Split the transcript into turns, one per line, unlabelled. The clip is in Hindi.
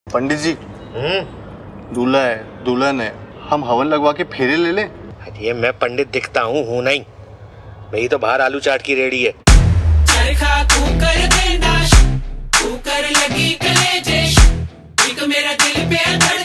पंडित जी, दूल्हा है दुल्हन है, हम हवन लगवा के फेरे ले लें?
ये मैं पंडित दिखता हूँ नहीं, मेरी तो बाहर आलू चाट की रेडी है।
चरखा कुकर देना, कुकर लगी कलेजे, एक मेरा दिल पे